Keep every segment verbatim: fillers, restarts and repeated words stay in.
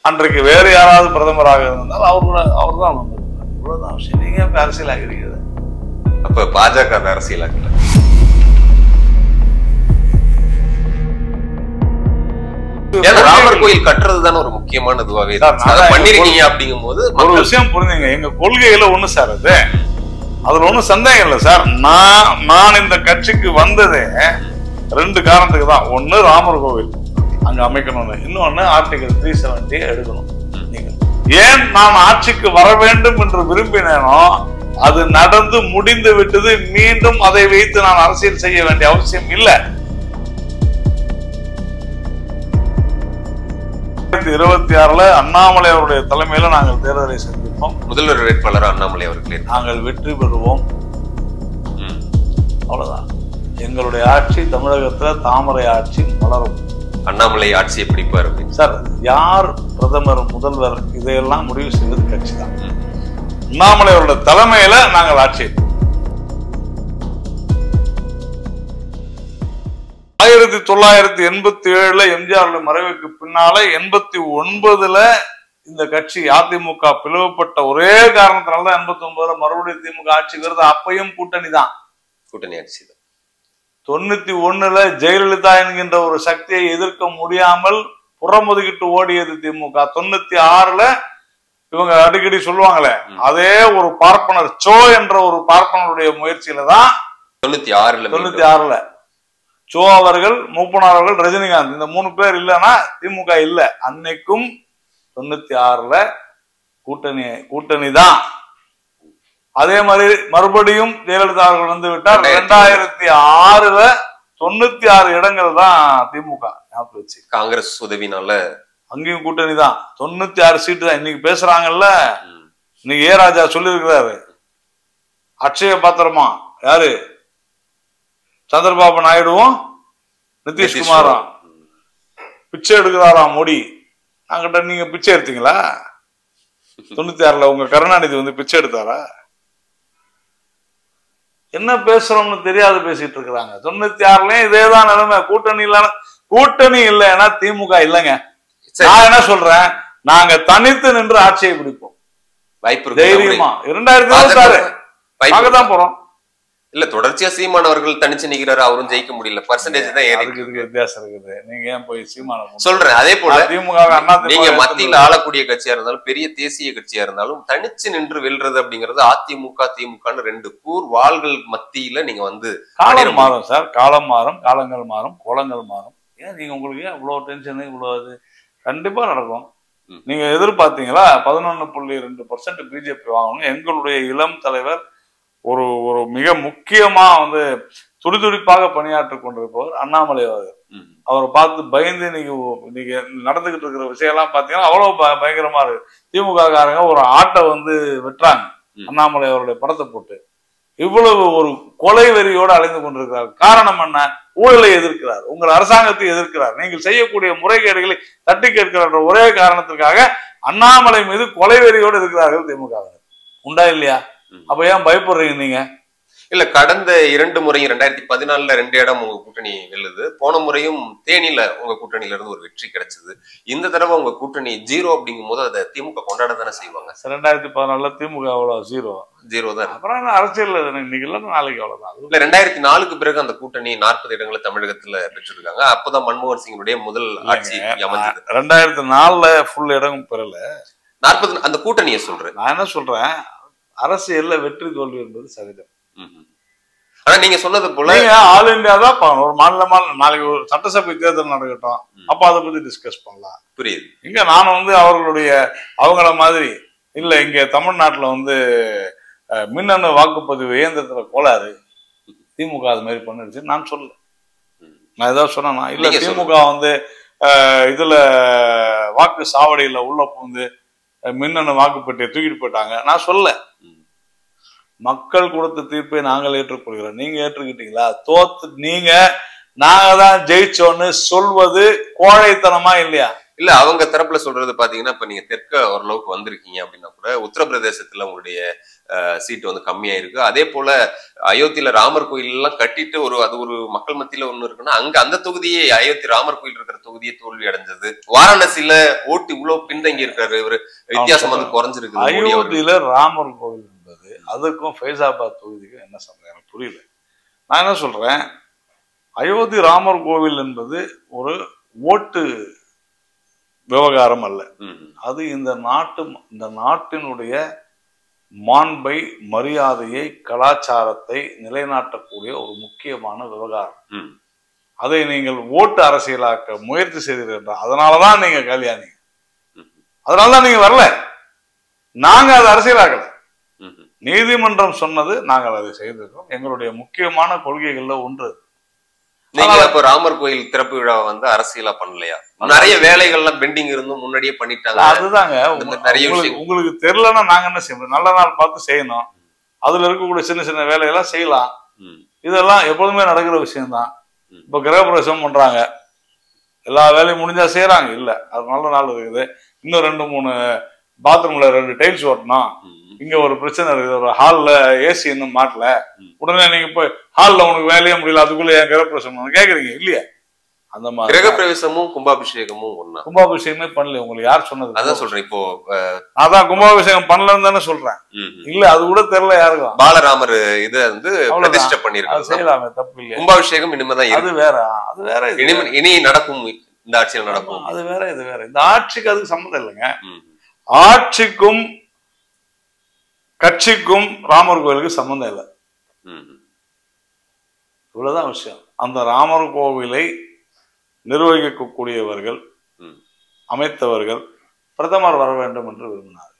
அன்றைக்கு வேறு யாராவது பிரதமராக இருந்தால் அவரோட அவர் தான் வந்திருக்கிறார். இவ்வளவுதான் விஷயம். நீங்க இப்ப அரசியலாகிறீங்க. அப்ப பாஜக அரசியலாக்கல. ராமர் கோயில் கட்டுறதுதானே ஒரு முக்கியமான இதுவாவே பண்ணிருக்கீங்க. அப்படிங்கும் போது ஒரு விஷயம் புரிஞ்சுங்க, எங்க கொள்கையில ஒண்ணு சார் அது, அதுல ஒண்ணும் சந்தேகம் இல்லை சார். நான் நான் இந்த கட்சிக்கு வந்ததே ரெண்டு காரணத்துக்கு தான். ஒண்ணு ராமர் கோவில் அங்க அமைக்கணும்னு, இன்னொன்னு ஆர்டிகல் த்ரீ செவன்டி எடுக்கணும். நீங்க ஏன் நான் ஆட்சிக்கு வர வேண்டும் என்று விரும்பினேனோ அது நடந்து முடிந்து விட்டது. மீண்டும் அதை வைத்து நான் அரசியல் செய்ய வேண்டிய அவசியம் இல்லை. இருபத்தி ஆறுல அண்ணாமலை அவருடைய தலைமையில நாங்கள் தேர்தலை சந்திப்போம். முதல்வர் வேட்பாளர் அண்ணாமலை அவர்களே நாங்கள் வெற்றி பெறுவோம். அவ்வளவுதான். எங்களுடைய ஆட்சி தமிழகத்துல தாமரை ஆட்சி மலரும். அண்ணாமலை ஆட்சியை பிடிப்பார் சார். யார் பிரதமர் முதல்வர் இதையெல்லாம் முடிவு செய்வது கட்சி தான். அண்ணாமலை அவருடைய தலைமையில நாங்கள் ஆட்சி. ஆயிரத்தி தொள்ளாயிரத்தி எண்பத்தி ஏழுல எம்ஜிஆர் மறைவுக்கு பின்னால எண்பத்தி ஒன்பதுல இந்த கட்சி அதிமுக பிளவுபட்ட ஒரே காரணத்தினால்தான் எண்பத்தி ஒன்பதுல மறுபடியும் திமுக ஆட்சி வருது. அப்பையும் கூட்டணி தான், கூட்டணி ஆட்சி தான். தொண்ணூத்தி ஒண்ணுல ஜெயலலிதா என்கின்ற ஒரு சக்தியை எதிர்க்க முடியாமல் புறமுதுகிட்டு ஓடியது திமுக. தொண்ணூத்தி ஆறுல இவங்க அடிக்கடி சொல்லுவாங்களே, அதே ஒரு பார்ப்பனர் சோ என்ற ஒரு பார்ப்பனருடைய முயற்சியில தான் தொண்ணூத்தி ஆறுல தொண்ணூத்தி ஆறுல சோ அவர்கள், மூப்பனார் அவர்கள், ரஜினிகாந்த் இந்த மூணு பேர் இல்லைன்னா திமுக இல்ல. அன்னைக்கும் தொண்ணூத்தி ஆறுல கூட்டணி கூட்டணி தான். அதே மாதிரி மறுபடியும் ஜெயலலிதா அவர்கள் வந்து விட்டார். இரண்டாயிரத்தி ஆறுல தொண்ணூத்தி ஆறு இடங்கள் தான் திமுக வச்சு. காங்கிரஸ் உதவினால அங்கேயும் கூட்டணி தான். தொண்ணூத்தி ஆறு சீட்டு தான். இன்னைக்கு பேசுறாங்கல்ல, இன்னைக்கு ஏ ராஜா சொல்லி இருக்கிறாரு, அக்ஷய பாத்திரமா யாரு, சந்திரபாபு நாயுடுவும் நிதிஷ்குமாரும் பிச்சை எடுக்கிறாராம் மோடி. நாங்கிட்ட நீங்க பிச்சை எடுத்தீங்களா? தொண்ணூத்தி ஆறுல உங்க கருணாநிதி வந்து பிச்சை எடுத்தாரா? என்ன பேசுறோம்னு தெரியாது பேசிட்டு இருக்கிறாங்க. தொண்ணூத்தி ஆறுலயும் இதேதான் நிலைமை. கூட்டணி இல்ல, கூட்டணி இல்லைன்னா திமுக இல்லைங்க. நான் என்ன சொல்றேன், நாங்க தனித்து நின்று ஆட்சியை பிடிப்போம். வாய்ப்பு தைரியமா இரண்டாயிரத்தி இருபத்தி ஆறு பார்க்கதான் போறோம். இல்ல தொடர்ச்சியா சீமான் அவர்கள் தனிச்சு நிக்கிறாரு, அவரும் ஜெயிக்க முடியல. பர்சன்டேஜ் தான் ஏறி இருக்கு, வித்தியாசம் இருக்குது. நீங்க ஏன் போய் சீமான சொல்றேன். அதே போல திமுக நீங்க மத்தியில ஆளக்கூடிய கட்சியா இருந்தாலும் பெரிய தேசிய கட்சியா இருந்தாலும் தனிச்சு நின்று வெல்றது அப்படிங்கிறது அதிமுக திமுக ரெண்டு கூர் வாள்கள் மத்தியில நீங்க வந்து காலம் மாறும் சார். காலம் மாறும், காலங்கள் மாறும், கோலங்கள் மாறும். ஏன் நீங்க உங்களுக்கு ஏன் இவ்வளவு டென்ஷன், இவ்வளவு இது கண்டிப்பா நடக்கும். நீங்க எதிர்பார்த்தீங்களா பதினொன்னு புள்ளி ரெண்டு பர்சன்ட் பிஜேபி வாங்கணும்? எங்களுடைய இளம் தலைவர் ஒரு ஒரு மிக முக்கியமா வந்து துடிதுடிப்பாக பணியாற்றி கொண்டிருப்பவர் அண்ணாமலை அவர்கள். அவரை பார்த்து பயந்து இன்னைக்கு இன்னைக்கு நடந்துகிட்டு இருக்கிற விஷயம் எல்லாம் பாத்தீங்கன்னா அவ்வளவு பயங்கரமா இருக்கு. திமுக காரங்க ஒரு ஆட்டை வந்து வெட்டுறாங்க அண்ணாமலை அவருடைய படத்தை போட்டு. இவ்வளவு ஒரு கொலை வெறியோடு அலைந்து கொண்டிருக்கிறார். காரணம் என்ன? ஊழலை எதிர்க்கிறார், உங்கள் அரசாங்கத்தை எதிர்க்கிறார், நீங்கள் செய்யக்கூடிய முறைகேடுகளை தட்டி கேட்கிற ஒரே காரணத்திற்காக அண்ணாமலை மீது கொலை வெறியோடு இருக்கிறார்கள் திமுக. உண்டா இல்லையா? அப்ப ஏன் பயப்படுறீங்க நீங்க? இல்ல கடந்த இரண்டு முறையும் ரெண்டாயிரத்தி பதினாலுல ரெண்டு இடம் உங்க கூட்டணி வெல்லுது. போன முறையும் தேனியில உங்க கூட்டணியில இருந்து ஒரு வெற்றி கிடைச்சது. இந்த தடவை உங்க கூட்டணி ஜீரோ அப்படிங்கும் போது அதை திமுக கொண்டாட தானே செய்வாங்க. ரெண்டாயிரத்தி பதினாலுல திமுக அவ்வளவு ஜீரோ ஜீரோ தான். அப்புறம் அரசியல் இன்னைக்கு இல்ல நாளைக்கு அவ்வளவுதான். இல்ல ரெண்டாயிரத்தி நாலுக்கு பிறகு அந்த கூட்டணி நாற்பது இடங்களை தமிழகத்துல பெற்றிருக்காங்க. அப்பதான் மன்மோகன் சிங்குடைய முதல் ஆட்சி அமைஞ்சது. ரெண்டாயிரத்தி நாலுல ஃபுல் இடம் பெறல. நாற்பது அந்த கூட்டணியை சொல்றேன். நான் என்ன சொல்றேன், அரசியல்ல வெற்றி தோல்வி என்பது சகஜம். ஆனா நீங்க சொன்னது போல ஆல் இந்தியா தான் ஒரு மாநில நாளைக்கு ஒரு சட்டசபை தேர்தல் நடக்கட்டும், அப்ப அதை பத்தி டிஸ்கஸ் பண்ணலாம். புரியுது. இங்க நான் வந்து அவர்களுடைய அவங்கள மாதிரி இல்ல, இங்க தமிழ்நாட்டுல வந்து மின்னணு வாக்குப்பதிவு இயந்திரத்துல கோளாறு, திமுக அது மாதிரி பண்ணிடுச்சு நான் சொல்ல. நான் ஏதாவது சொன்னா இல்ல, திமுக வந்து இதுல வாக்கு சாவடியில உள்ள புகுந்து மின்னணு வாக்குப்பட்டியை தூக்கிட்டு போயிட்டாங்க நான் சொல்ல. மக்கள் கொடுத்த தீர்ப்பை நாங்கள் ஏற்றுக்கொள்கிறோம். நீங்க ஏற்றுக்கிட்டீங்களா? தோத்து நீங்க நாங்க தான் ஜெயிச்சோன்னு சொல்வது கோழைத்தனமா இல்லையா? இல்ல அவங்க தரப்புல சொல்றது பாத்தீங்கன்னா இப்ப நீங்க தெற்க ஓரளவுக்கு வந்திருக்கீங்க அப்படின்னா கூட உத்தரப்பிரதேசத்துல உங்களுடைய சீட் வந்து கம்மியா இருக்கு. அதே போல அயோத்தியில ராமர் கோயில் எல்லாம் கட்டிட்டு ஒரு அது ஒரு மக்கள் மத்தியில ஒண்ணு இருக்குன்னா அங்க அந்த தொகுதியே அயோத்தி ராமர் கோயில் இருக்கிற தொகுதியே தோல்வி அடைஞ்சது. வாரணாசியில ஓட்டு இவ்வளவு பின்தங்கி இருக்காரு, ஒரு வித்தியாசம் வந்து குறைஞ்சிருக்கு. அயோத்தியில ராமர் கோயில் என்பது அதுக்கும் ஃபைசாபாத் தொகுதிக்கும் என்ன சம்பந்தம் எனக்கு புரியல. நான் என்ன சொல்றேன், அயோத்தி ராமர் கோவில் என்பது ஒரு ஓட்டு விவகாரம் அல்ல. அது இந்த நாட்டு இந்த நாட்டினுடைய மாண்பை, மரியாதையை, கலாச்சாரத்தை நிலைநாட்டக்கூடிய ஒரு முக்கியமான விவகாரம். அதை நீங்கள் ஓட்டு அரசியலாக்க முயற்சி செய்தீர்கள். அதனாலதான் நீங்க கல்யாணி, அதனாலதான் நீங்க வரல. நாங்க அதை அரசியலாக்கல. நீதிமன்றம் சொன்னது, நாங்கள் அதை செய்திருக்கோம். எங்களுடைய முக்கியமான கொள்கைகள்ல ஒன்று. நீங்க இப்ப ராமர் கோயில் திறப்பு விழா வந்து அரசியலா பண்ணலையா? நிறைய வேலைகள்லாம் பெண்டிங் இருந்தும் முன்னாடியே பண்ணிட்டாங்க. அதுதாங்க நிறைய விஷயம் உங்களுக்கு தெரியலன்னா நாங்க என்ன செய்யணும், நல்ல நாள் பார்த்து செய்யணும். அதுல இருக்கக்கூடிய சின்ன சின்ன வேலையெல்லாம் செய்யலாம். இதெல்லாம் எப்போதுமே நடக்கிற விஷயம்தான். இப்ப கிரகப்பிரவேசம் பண்றாங்க, எல்லா வேலையும் முடிஞ்சா செய்யறாங்க. இல்ல அது நல்ல நாள் இருக்குது, இன்னும் ரெண்டு மூணு பாத்ரூம்ல ரெண்டு டைல்ஸ் ஓட்டணும், இங்க ஒரு பிரச்சனை இருக்குது, ஒரு ஹால்ல ஏசி இன்னும் மாட்டல, உடனே நீங்க போய் ஹால்ல உனக்கு வேலையே முடியல, அதுக்குள்ள என் கிரகப்பிரவேசம் கேக்குறீங்க இல்லையா? அந்த மாதிரி கிரகப்பிரவேசமும் கும்பாபிஷேகமும் ஒண்ணா? கும்பாபிஷேகமே பண்ணல. உங்களுக்கு யார் சொன்னது? அதான் சொல்றேன். இப்போ அதான் கும்பாபிஷேகம் பண்ணலன்னு தானே சொல்றேன். இல்ல அது கூட தெரியல யாருக்கும். பாலராமர் இதை வந்து பிரதிஷ்டை பண்ணிருக்காங்க, செய்யலாமே, தப்பு இல்லையா? கும்பாபிஷேகம் இனிமேதான். அது வேற, அது வேற. இனி நடக்கும், இந்த ஆட்சியில் நடக்கும். அது வேற, இது வேற. இந்த ஆட்சிக்கு அதுக்கு சம்மந்தம் இல்லைங்க. ஆட்சிக்கும் கட்சிக்கும் ராமர் கோவிலுக்கு சம்பந்தம் இல்லை. இவ்வளவுதான் விஷயம். அந்த ராமர் கோவிலை நிர்வகிக்கக்கூடியவர்கள், அமைத்தவர்கள் பிரதமர் வர வேண்டும் என்று விரும்பினார்.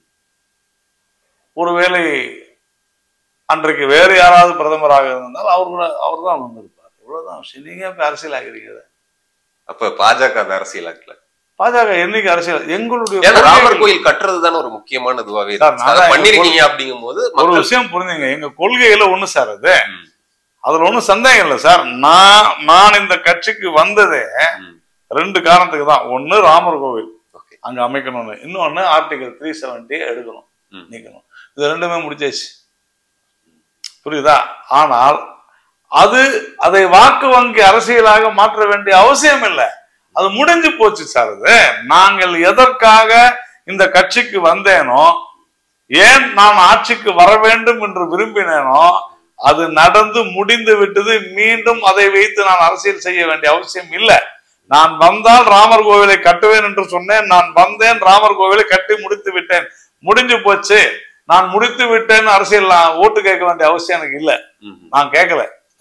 ஒருவேளை அன்றைக்கு வேறு யாராவது பிரதமராக இருந்தால் அவரு அவர் தான் வந்திருப்பார். இவ்வளவுதான் விஷயம். நீங்க இப்ப அரசியல் ஆகிறீங்க. அப்ப பாஜக அரசியல் ஆக்கல. பாஜக என்னைக்கு அரசியல்? எங்களுடைய ராமர் கோயில் கட்டுறது தானே ஒரு முக்கியமான இதுவாவே பண்ணிருக்கீங்க. அப்படிங்கும் போது ஒரு விஷயம் புரிஞ்சுங்க, எங்க கொள்கையில ஒண்ணு சார், அது அதுல ஒண்ணும் சந்தேகம் இல்லை சார். நான் நான் இந்த கட்சிக்கு வந்ததே ரெண்டு காரணத்துக்கு தான். ஒண்ணு ராமர் கோவில் அங்க அமைக்கணும்னு, இன்னொன்னு ஆர்டிகல் த்ரீ செவன்டி எடுக்கணும், நீக்கணும். இது ரெண்டுமே முடிச்சாச்சு, புரியுதா? ஆனால் அது அதை வாக்கு வங்கி அரசியலாக மாற்ற வேண்டிய அவசியம் இல்லை. அது முடிஞ்சு போச்சு சார். அது நாங்கள் எதற்காக இந்த கட்சிக்கு வந்தேனோ, ஏன் நான் ஆட்சிக்கு வர வேண்டும் என்று விரும்பினேனோ அது நடந்து முடிந்து விட்டது. மீண்டும் அதை வைத்து நான் அரசியல் செய்ய வேண்டிய அவசியம் இல்லை. நான் வந்தால் ராமர் கோவிலை கட்டுவேன் என்று சொன்னேன். நான் வந்தேன், ராமர் கோவிலை கட்டி முடித்து விட்டேன், முடிஞ்சு போச்சு. நான் முடித்து விட்டேன்னு அரசியல் ஓட்டு கேட்க வேண்டிய அவசியம் எனக்கு இல்லை. நான் கேட்கல.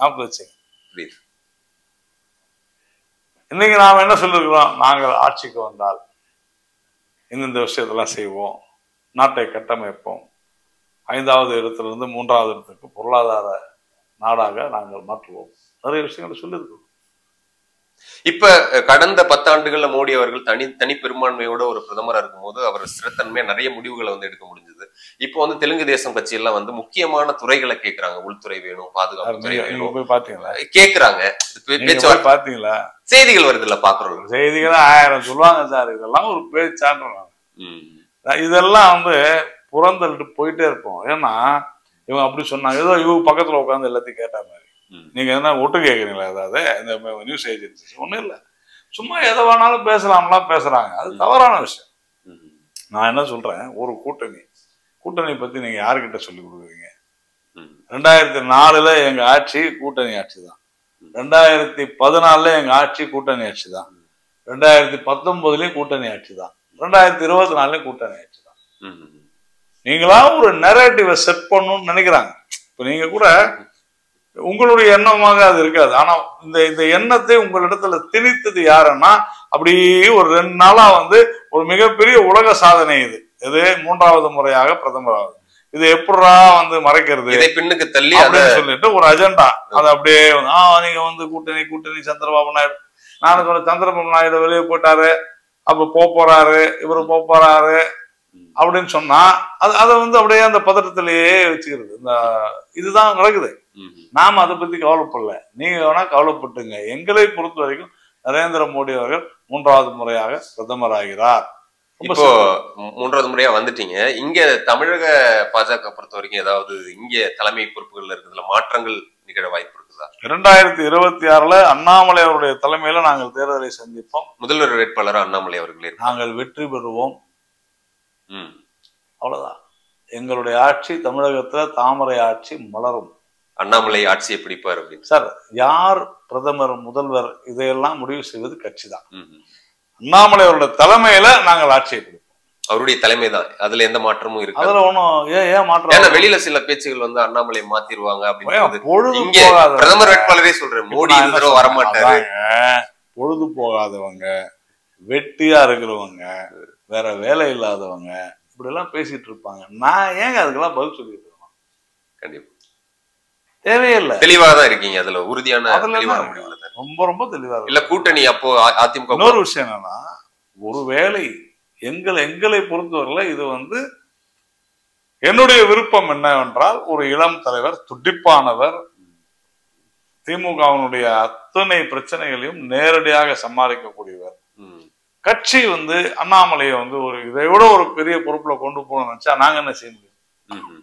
இன்னைக்கு நாம என்ன சொல்லிருக்கிறோம், நாங்கள் ஆட்சிக்கு வந்தால் இந்தந்த விஷயத்தெல்லாம் செய்வோம், நாட்டை கட்டமைப்போம், ஐந்தாவது இடத்திலிருந்து மூன்றாவது இடத்துக்கு பொருளாதார நாடாக நாங்கள் மாற்றுவோம், நிறைய விஷயங்களை சொல்லியிருக்கிறோம். இப்ப கடந்த பத்தாண்டுகள்ல மோடி அவர்கள் தனி தனி பெரும்பான்மையோட ஒரு பிரதமரா இருக்கும் போது அவர் ஸ்திரத்தன்மையா நிறைய முடிவுகளை வந்து எடுக்க முடிஞ்சது. இப்போ வந்து தெலுங்கு தேசம் கட்சி எல்லாம் வந்து முக்கியமான துறைகளை கேட்கறாங்க. உள்துறை வேணும், பாதுகாப்பு துறை வேணும் பாத்தீங்களா கேக்குறாங்க. பாத்தீங்களா செய்திகள் வருது இல்ல, பாக்குறோம். செய்திகள் ஆயிரம் சொல்லுவாங்க சார். இதெல்லாம் ஒரு பேச்சாடுறாங்க. இதெல்லாம் வந்து புறந்தள்ளிட்டு போயிட்டே இருப்போம். ஏன்னா இவங்க அப்படி சொன்னாங்க, ஏதோ இவங்க பக்கத்துல உட்காந்து எல்லாத்தையும் கேட்டா மாதிரி. நீங்க என்ன ஒட்டு கேட்குறீங்களா? அதாவது இந்த நியூஸ் ஏஜென்சி ஒன்றும் இல்லை, சும்மா எதை வேணாலும் பேசலாம்லாம் பேசுறாங்க. அது தவறான விஷயம். நான் என்ன சொல்றேன், ஒரு கூட்டணி கூட்டணி பத்தி நீங்க யாருக்கிட்ட சொல்லி கொடுக்குறீங்க? ரெண்டாயிரத்தி நாலுல எங்க ஆட்சி கூட்டணி ஆட்சி தான். ரெண்டாயிரத்தி பதினாலுல எங்க ஆட்சி கூட்டணி ஆட்சி தான். ரெண்டாயிரத்தி பத்தொன்பதுலயும் கூட்டணி ஆட்சி தான். ரெண்டாயிரத்தி இருபத்தி நாலுலயும் கூட்டணி ஆட்சி தான். நீங்களா ஒரு நெரேட்டிவை செட் பண்ணணும்னு நினைக்கிறாங்க. இப்ப நீங்க கூட உங்களுடைய எண்ணமாக அது இருக்காது. ஆனா இந்த இந்த எண்ணத்தை உங்களிடத்துல திணித்தது யாருன்னா, அப்படியே ஒரு ரெண்டு நாளா வந்து ஒரு மிகப்பெரிய உலக சாதனை இது. இது மூன்றாவது முறையாக பிரதமராகுது. இது எப்படா வந்து மறைக்கிறது, இதை பின்னுக்கு தள்ளி அப்படின்னு சொல்லிட்டு ஒரு அஜெண்டா. அது அப்படியே ஆஹ் நீங்க வந்து கூட்டணி கூட்டணி சந்திரபாபு நாயுடு, நானுக்கு ஒரு சந்திரபாபு நாயுடு வெளியே போயிட்டாரு, அப்ப போறாரு, இவரு போறாரு அப்படின்னு சொன்னா அது அதை வந்து அப்படியே அந்த பதட்டத்திலேயே வச்சுக்கிறது. இந்த இதுதான் நடக்குது. நாம அதை பத்தி கவலைப்படல. நீங்க வேணா கவலைப்பட்டுங்க. எங்களை பொறுத்த வரைக்கும் நரேந்திர மோடி அவர்கள் மூன்றாவது முறையாக பிரதமர் ஆகிறார். இப்போ மூன்றாவது முறையா வந்துட்டீங்க. இங்க தமிழக பாஜக பொறுத்த வரைக்கும் ஏதாவது இங்க தலைமை பொறுப்புகள்ல இருக்கிறதுல மாற்றங்கள் நிகழ வாய்ப்பு இருக்குதா? இரண்டாயிரத்தி இருபத்தி ஆறுல அண்ணாமலை அவருடைய தலைமையில நாங்கள் தேர்தலை சந்திப்போம். முதல்வர் வேட்பாளர் அண்ணாமலை அவர்களே நாங்கள் வெற்றி பெறுவோம். ம் அவ்வளவுதான். எங்களுடைய ஆட்சி தமிழகத்துல தாமரை ஆட்சி மலரும். அண்ணாமலை ஆட்சியை பிடிப்பார் அப்படின்னு சார், யார் பிரதமர் முதல்வர் இதையெல்லாம் முடிவு செய்வது கட்சி தான். அண்ணாமலை அவருடைய தலைமையில நாங்கள் ஆட்சியை பிடிப்போம். அவருடைய தலைமை தான், அதுல எந்த மாற்றமும் இருக்கு. அதுல ஒண்ணும் ஏன் ஏன் மாற்றம்? வெளியில சில பேச்சுகள் வந்து அண்ணாமலை மாத்திருவாங்க அப்படின்னு பொழுது பிரதமர் வேட்பாளரே சொல்றேன், மோடி வரமாட்டாரு. பொழுது போகாதவங்க, வெட்டியா இருக்கிறவங்க, வேற வேலை இல்லாதவங்க இப்படி எல்லாம் பேசிட்டு இருப்பாங்க. நான் ஏங்க அதுக்கெல்லாம் பதில் சொல்லிட்டு இருக்கோம்? கண்டிப்பா தேவையில்லை. தெளிவாக தான் இருக்கீங்க. அதுல உறுதியான ரொம்ப ரொம்ப தெளிவா இல்ல. கூட்டணி அப்போ அதிமுக இன்னொரு விஷயம் என்னன்னா, ஒருவேளை எங்களை எங்களை பொறுத்தவரையில இது வந்து என்னுடைய விருப்பம் என்னவென்றால், ஒரு இளம் தலைவர், துடிப்பானவர், திமுகவினுடைய அத்தனை பிரச்சனைகளையும் நேரடியாக சமாளிக்கக்கூடியவர். கட்சி வந்து அண்ணாமலையை வந்து ஒரு இதை விட ஒரு பெரிய பொறுப்புல கொண்டு போகணும்னு நினைச்சா நாங்க என்ன செய்ய முடியும்?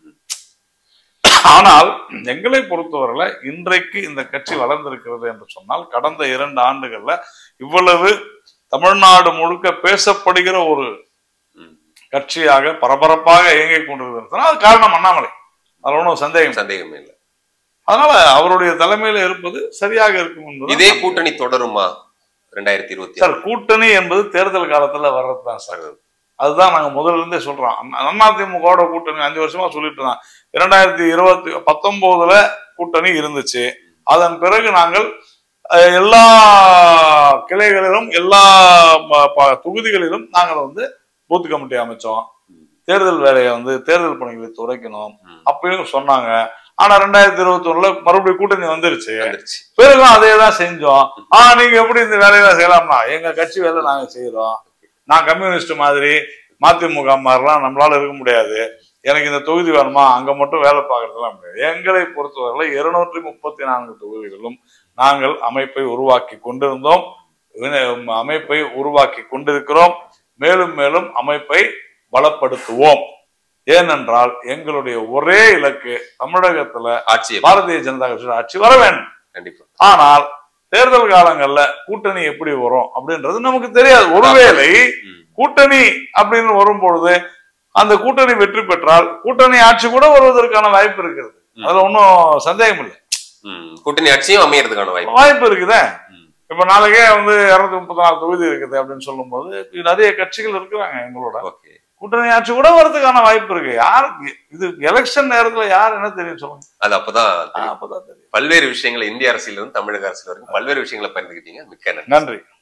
ஆனால் எங்களை பொறுத்தவரையில இன்றைக்கு இந்த கட்சி வளர்ந்திருக்கிறது என்று சொன்னால், கடந்த இரண்டு ஆண்டுகள்ல இவ்வளவு தமிழ்நாடு முழுக்க பேசப்படுகிற ஒரு கட்சியாக பரபரப்பாக இயங்கிக் கொண்டிருக்கிறது. அது காரணம் அண்ணாமலை. அதுல ஒன்றும் சந்தேகம் சந்தேகமே இல்லை. அதனால அவருடைய தலைமையில இருப்பது சரியாக இருக்கும் என்பது. இதே கூட்டணி தொடருமா ரெண்டாயிரத்தி இருபத்தி சார்? கூட்டணி என்பது தேர்தல் காலத்துல வர்றதுதான் சார். அதுதான் நாங்க முதல்ல இருந்தே சொல்றோம். அதிமுக கூட்டணி அஞ்சு வருஷமா சொல்லிட்டு தான். இரண்டாயிரத்தி இருபத்தி பத்தொன்பதுல கூட்டணி இருந்துச்சு. அதன் பிறகு நாங்கள் எல்லா கிளைகளிலும் எல்லா தொகுதிகளிலும் நாங்கள் வந்து பூத் கமிட்டி அமைச்சோம். தேர்தல் வேலையை வந்து தேர்தல் பணிகளை துறைக்கணும் அப்பயும் சொன்னாங்க. ஆனா ரெண்டாயிரத்தி இருபத்தி ஒண்ணுல மறுபடியும் கூட்டணி வந்துருச்சு. பிறகும் அதே தான் செஞ்சோம். ஆஹ் நீங்க எப்படி இந்த வேலையெல்லாம் செய்யலாம்னா, எங்க கட்சி வேலை நாங்க செய்யறோம். நான் கம்யூனிஸ்ட் மாதிரி மதிமுக மாதிரிலாம் நம்மளால இருக்க முடியாது. எனக்கு இந்த தொகுதி வேணுமா, அங்க மட்டும் வேலை பார்க்கறதுலாம் முடியாது. எங்களை பொறுத்தவரை இருநூற்றி முப்பத்தி நான்கு தொகுதிகளிலும் நாங்கள் அமைப்பை உருவாக்கி கொண்டிருந்தோம், அமைப்பை உருவாக்கி கொண்டிருக்கிறோம். மேலும் மேலும் அமைப்பை பலப்படுத்துவோம். ஏனென்றால் எங்களுடைய ஒரே இலக்கு தமிழகத்துல ஆட்சி, பாரதிய ஜனதா கட்சி ஆட்சி வர வேண்டும். கண்டிப்பா. ஆனால் தேர்தல் காலங்கள்ல கூட்டணி எப்படி வரும் அப்படின்றது நமக்கு தெரியாது. ஒருவேளை கூட்டணி அப்படின்னு வரும்பொழுது அந்த கூட்டணி வெற்றி பெற்றால் கூட்டணி ஆட்சி கூட வருவதற்கான வாய்ப்பு இருக்கிறது. அதுல ஒன்னும் சந்தேகம் இல்லை. கூட்டணி ஆட்சியும் அமையறதுக்கான வாய்ப்பு வாய்ப்பு இருக்குதே. இப்ப நாளைக்கே வந்து இருநூத்தி முப்பத்தி நாலு தொகுதி இருக்குது அப்படின்னு சொல்லும் போது நிறைய கட்சிகள் இருக்கிறாங்க எங்களோட. கூட்டணி ஆட்சி கூட வரதுக்கான வாய்ப்பு இருக்கு. யாருக்கு இது எலெக்ஷன் நேரத்துல யார் என்ன தெரியும் சொல்லுங்க. அது அப்பதான் அப்பதான் தெரியும். பல்வேறு விஷயங்களை இந்திய அரசியல இருந்து தமிழக அரசியல் வரைக்கும் பல்வேறு விஷயங்களை பகிர்ந்துக்கிட்டீங்க. மிக்க நன்றி.